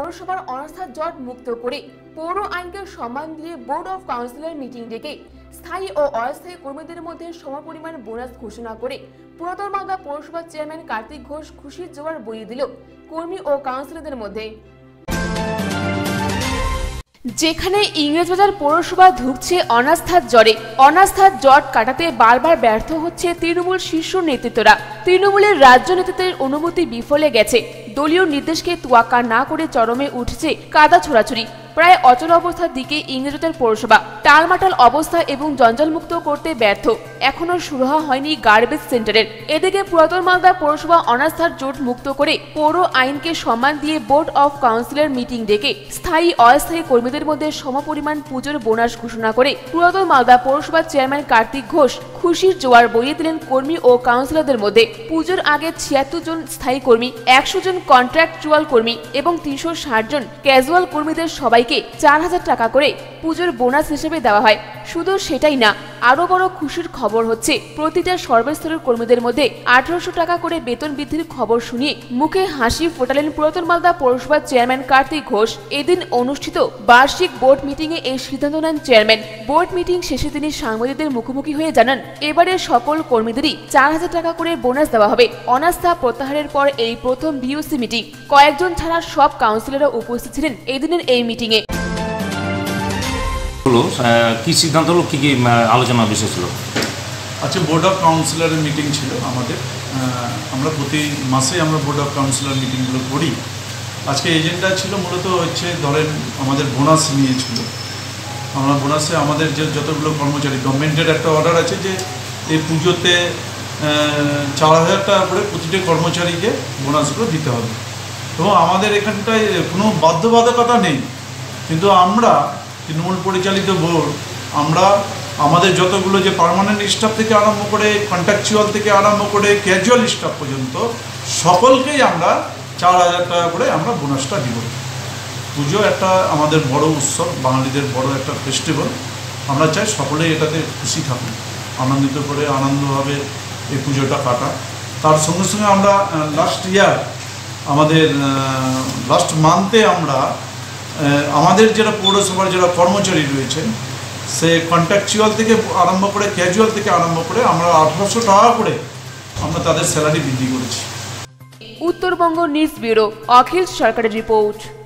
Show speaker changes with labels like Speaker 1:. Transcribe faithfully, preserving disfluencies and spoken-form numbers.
Speaker 1: পৌরসভার অনাস্থা জট মুক্ত করে পৌর আইনকে সম্মান দিয়ে বোর্ড অফ কাউন্সিলর মিটিং ডেকে স্থায়ী ও অস্থায়ী কর্মীদের মধ্যে সমপরিমাণ বোনাস ঘোষণা করে পুরাতন মালদা পৌরসভার চেয়ারম্যান কার্তিক ঘোষ খুশির জোয়ার বইয়ে দিল কর্মী ও কাউন্সিলরদের মধ্যে। যেখানে ইংরেজবাজার পৌরসভা ধুঁকছে অনাস্থার জ্বরে, অনাস্থার জট কাটাতে বারবার ব্যর্থ হচ্ছে তৃণমূল শীর্ষ নেতৃত্বরা। তৃণমূলের রাজ্য নেতৃত্বের অনুমতি বিফলে গেছে, দলীয় নির্দেশকে তোয়াক্কা না করে চরমে উঠছে কাদা ছোড়াছুড়ি। প্রায় অচল অবস্থার দিকে ইংরেজবাজার পৌরসভা, টালমাটাল অবস্থা এবং জঞ্জালমুক্ত করতে ব্যর্থ। এখনো শুরু হয়নি গার্বেজ সেন্টারের। এদিকে পুরাতন মালদা পৌরসভা অনাস্থার জোট মুক্ত করে পৌর আইনকে সম্মান দিয়ে বোর্ড অফ কাউন্সিলর মিটিং ডেকে স্থায়ী অস্থায়ী কর্মীদের মধ্যে সমপরিমাণ পুজোর বোনাস ঘোষণা করে পুরাতন মালদা পৌরসভার চেয়ারম্যান কার্তিক ঘোষ খুশির জোয়ার বইয়ে দিলেন কর্মী ও কাউন্সিলরদের মধ্যে। পুজোর আগে ছিয়াত্তর জন স্থায়ী কর্মী, একশো জন কন্ট্রাকচুয়াল কর্মী এবং তিনশো ষাট জন ক্যাজুয়াল কর্মীদের সবাইকে চার হাজার টাকা করে পুজোর বোনাস হিসেবে দেওয়া হয়। শুধু সেটাই না, আরো বড় খুশির খবর হচ্ছে প্রতিটা সর্বস্তরের কর্মীদের মধ্যে আঠারোশো টাকা করে বেতন বৃদ্ধির খবর শুনিয়ে মুখে হাসি ফোটালেন পুরাতন মালদা পৌরসভার চেয়ারম্যান কার্তিক ঘোষ। এদিন অনুষ্ঠিত বার্ষিক বোর্ড মিটিং এ এই সিদ্ধান্ত নেন চেয়ারম্যান। বোর্ড মিটিং শেষে তিনি সাংবাদিকদের মুখোমুখি হয়ে জানান, এবারে সকল কর্মীদেরই চার হাজার টাকা করে বোনাস দেওয়া হবে। অনাস্থা প্রত্যাহারের পর এই প্রথম বিওসি মিটিং। কয়েকজন ছাড়া সব কাউন্সিলররা উপস্থিত ছিলেন এই দিনের এই মিটিং এ।
Speaker 2: কি সিদ্ধান্ত হলো, কি কি আলোচনা বিষয় ছিল?
Speaker 3: আচ্ছা, বোর্ড অফ কাউন্সিলরের মিটিং ছিল আমাদের। আমরা প্রতি মাসে আমরা বোর্ড অফ কাউন্সিলর মিটিংগুলো করি। আজকে এজেন্ডা ছিল মূলত হচ্ছে ধরেন আমাদের বোনাস নিয়েছিল। আমরা বোনাসে আমাদের যে যতগুলো কর্মচারী, গভর্নমেন্টের একটা অর্ডার আছে যে এই পুজোতে চার হাজার টাকা করে প্রতিটি কর্মচারীকে বোনাসগুলো দিতে হবে। এবং আমাদের এখানটায় কোনো বাধ্যবাধকতা নেই, কিন্তু আমরা তৃণমূল পরিচালিত বোর্ড, আমরা আমাদের যতগুলো যে পার্মানেন্ট স্টাফ থেকে আরম্ভ করে কন্ট্রাকচুয়াল থেকে আরম্ভ করে ক্যাজুয়াল স্টাফ পর্যন্ত সকলকেই আমরা চার হাজার টাকা করে আমরা বোনাসটা দিব। পুজো একটা আমাদের বড় উৎসব, বাঙালিদের বড় একটা ফেস্টিভ্যাল। আমরা চাই সকলেই এটাতে খুশি থাকুন, আনন্দিত করে আনন্দভাবে এই পুজোটা কাটা। তার সঙ্গে সঙ্গে আমরা লাস্ট ইয়ার আমাদের লাস্ট মান্থে আমরা আমাদের যারা পৌরসভার যারা কর্মচারী রয়েছেন, সে কন্ট্রাকচুয়াল থেকে আরম্ভ করে ক্যাজুয়াল থেকে আরম্ভ করে আমরা আঠারোশো টাকা করে আমরা তাদের স্যালারি বৃদ্ধি করেছি।
Speaker 1: উত্তরবঙ্গ নিউজ ব্যুরো, অখিল সরকারের রিপোর্ট।